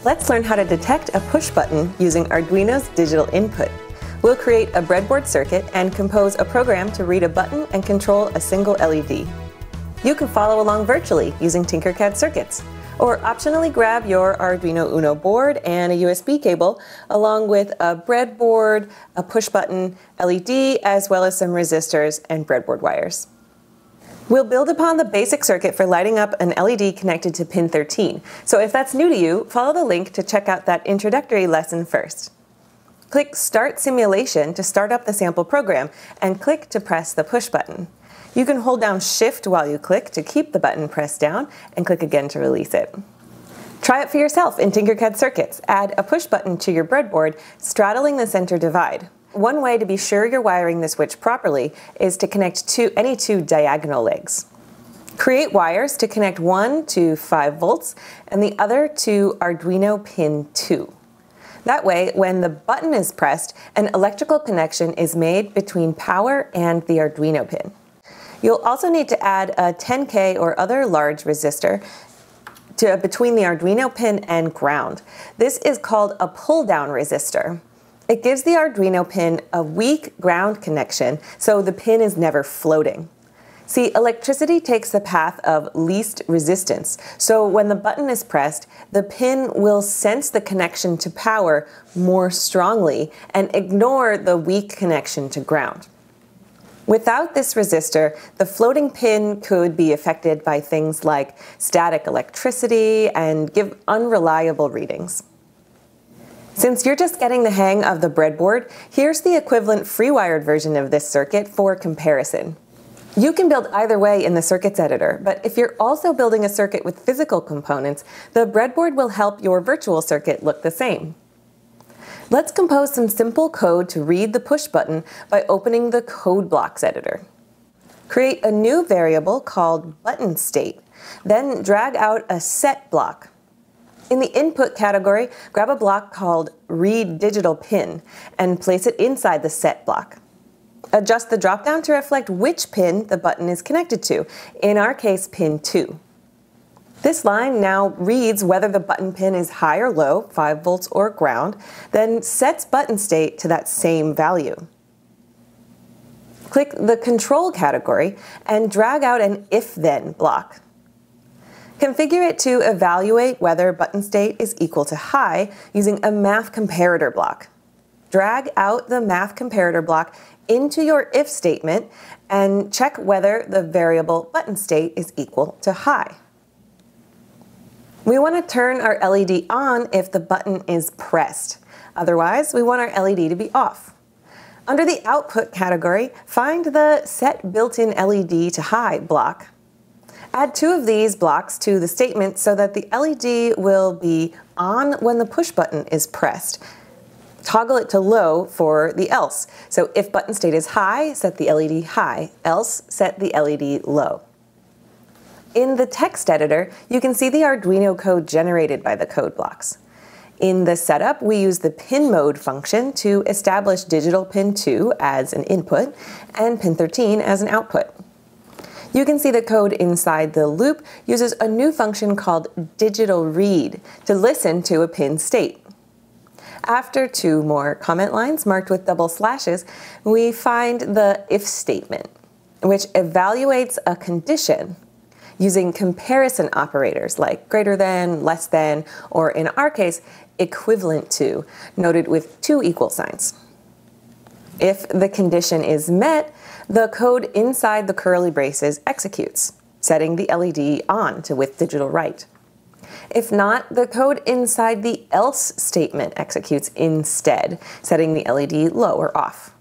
Let's learn how to detect a push button using Arduino's digital input. We'll create a breadboard circuit and compose a program to read a button and control a single LED. You can follow along virtually using Tinkercad circuits, or optionally grab your Arduino Uno board and a USB cable, along with a breadboard, a push button, LED, as well as some resistors and breadboard wires. We'll build upon the basic circuit for lighting up an LED connected to pin 13. So if that's new to you, follow the link to check out that introductory lesson first. Click Start Simulation to start up the sample program, and click to press the push button. You can hold down Shift while you click to keep the button pressed down, and click again to release it. Try it for yourself in Tinkercad circuits. Add a push button to your breadboard, straddling the center divide. One way to be sure you're wiring the switch properly is to connect any two diagonal legs. Create wires to connect one to 5 volts and the other to Arduino pin 2. That way, when the button is pressed, an electrical connection is made between power and the Arduino pin. You'll also need to add a 10K or other large resistor between the Arduino pin and ground. This is called a pull-down resistor. It gives the Arduino pin a weak ground connection, so the pin is never floating. See, electricity takes the path of least resistance, so when the button is pressed, the pin will sense the connection to power more strongly and ignore the weak connection to ground. Without this resistor, the floating pin could be affected by things like static electricity and give unreliable readings. Since you're just getting the hang of the breadboard, here's the equivalent free-wired version of this circuit for comparison. You can build either way in the circuits editor, but if you're also building a circuit with physical components, the breadboard will help your virtual circuit look the same. Let's compose some simple code to read the push button by opening the Code Blocks editor. Create a new variable called button state, then drag out a set block. In the input category, grab a block called Read Digital Pin and place it inside the set block. Adjust the dropdown to reflect which pin the button is connected to, in our case, pin 2. This line now reads whether the button pin is high or low, 5 volts or ground, then sets button state to that same value. Click the Control category and drag out an If-Then block. Configure it to evaluate whether button state is equal to high using a math comparator block. Drag out the math comparator block into your if statement and check whether the variable button state is equal to high. We want to turn our LED on if the button is pressed. Otherwise, we want our LED to be off. Under the Output category, find the Set Built-in LED to High block. Add 2 of these blocks to the statement so that the LED will be on when the push button is pressed. Toggle it to low for the else. So if button state is high, set the LED high, else set the LED low. In the text editor, you can see the Arduino code generated by the code blocks. In the setup, we use the pin mode function to establish digital pin 2 as an input and pin 13 as an output. You can see the code inside the loop uses a new function called digital read to listen to a pin state. After 2 more comment lines marked with double slashes, we find the if statement, which evaluates a condition using comparison operators like greater than, less than, or in our case, equivalent to, noted with 2 equal signs. If the condition is met, the code inside the curly braces executes, setting the LED on to with digital write. If not, the code inside the else statement executes instead, setting the LED low or off.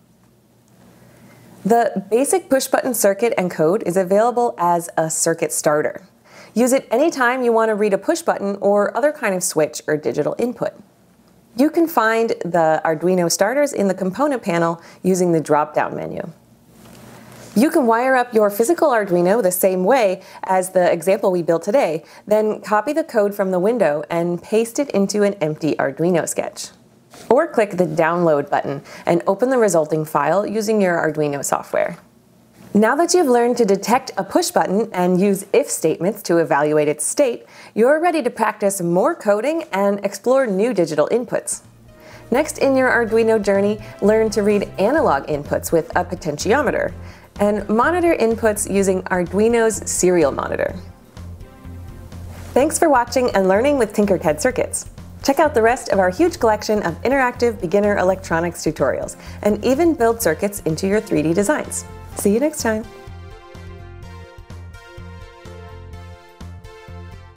The basic push-button circuit and code is available as a circuit starter. Use it anytime you want to read a push button or other kind of switch or digital input. You can find the Arduino starters in the component panel using the drop-down menu. You can wire up your physical Arduino the same way as the example we built today, then copy the code from the window and paste it into an empty Arduino sketch. Or click the Download button and open the resulting file using your Arduino software. Now that you've learned to detect a push button and use if statements to evaluate its state, you're ready to practice more coding and explore new digital inputs. Next in your Arduino journey, learn to read analog inputs with a potentiometer and monitor inputs using Arduino's serial monitor. Thanks for watching and learning with Tinkercad Circuits. Check out the rest of our huge collection of interactive beginner electronics tutorials and even build circuits into your 3D designs. See you next time.